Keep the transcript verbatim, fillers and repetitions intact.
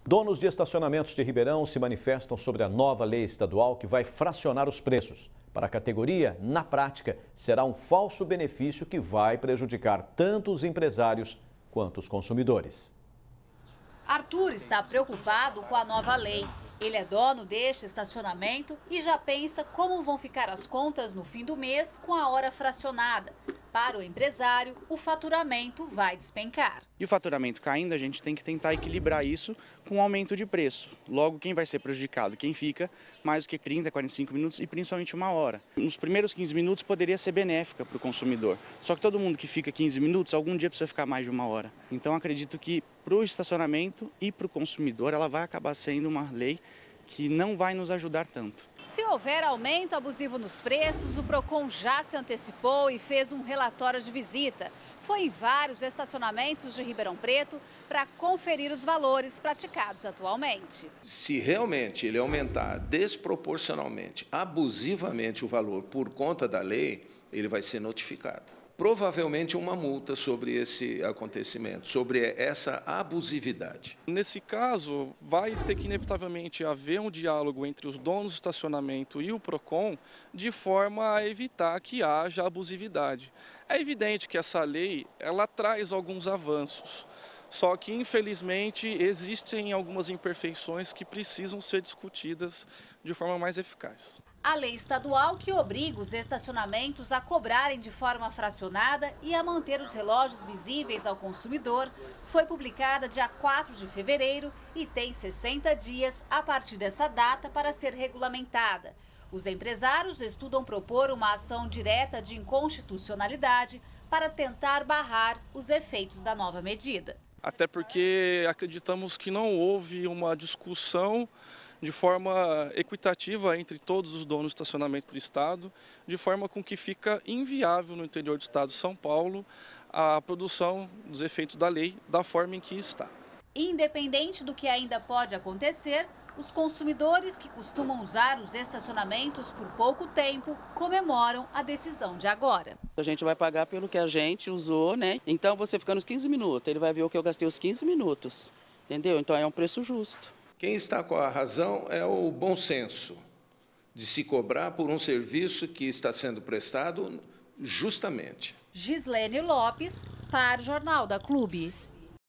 Donos de estacionamentos de Ribeirão se manifestam sobre a nova lei estadual que vai fracionar os preços. Para a categoria, na prática, será um falso benefício que vai prejudicar tanto os empresários quanto os consumidores. Arthur está preocupado com a nova lei. Ele é dono deste estacionamento e já pensa como vão ficar as contas no fim do mês com a hora fracionada. Para o empresário, o faturamento vai despencar. E o faturamento caindo, a gente tem que tentar equilibrar isso com um aumento de preço. Logo, quem vai ser prejudicado? Quem fica mais do que trinta, quarenta e cinco minutos e principalmente uma hora. Nos primeiros quinze minutos poderia ser benéfica para o consumidor. Só que todo mundo que fica quinze minutos, algum dia precisa ficar mais de uma hora. Então acredito que para o estacionamento e para o consumidor ela vai acabar sendo uma lei que não vai nos ajudar tanto. Se houver aumento abusivo nos preços, o Procon já se antecipou e fez um relatório de visita. Foi em vários estacionamentos de Ribeirão Preto para conferir os valores praticados atualmente. Se realmente ele aumentar desproporcionalmente, abusivamente o valor por conta da lei, ele vai ser notificado. Provavelmente uma multa sobre esse acontecimento, sobre essa abusividade. Nesse caso, vai ter que inevitavelmente haver um diálogo entre os donos do estacionamento e o Procon, de forma a evitar que haja abusividade. É evidente que essa lei, ela traz alguns avanços, só que infelizmente existem algumas imperfeições que precisam ser discutidas de forma mais eficaz. A lei estadual que obriga os estacionamentos a cobrarem de forma fracionada e a manter os relógios visíveis ao consumidor foi publicada dia quatro de fevereiro e tem sessenta dias a partir dessa data para ser regulamentada. Os empresários estudam propor uma ação direta de inconstitucionalidade para tentar barrar os efeitos da nova medida. Até porque acreditamos que não houve uma discussão de forma equitativa entre todos os donos de estacionamento do Estado, de forma com que fica inviável no interior do Estado de São Paulo a produção dos efeitos da lei da forma em que está. Independente do que ainda pode acontecer, os consumidores que costumam usar os estacionamentos por pouco tempo comemoram a decisão de agora. A gente vai pagar pelo que a gente usou, né? Então você fica nos quinze minutos, ele vai ver o que eu gastei os quinze minutos, entendeu? Então é um preço justo. Quem está com a razão é o bom senso de se cobrar por um serviço que está sendo prestado justamente. Gislene Lopes, para o Jornal da Clube.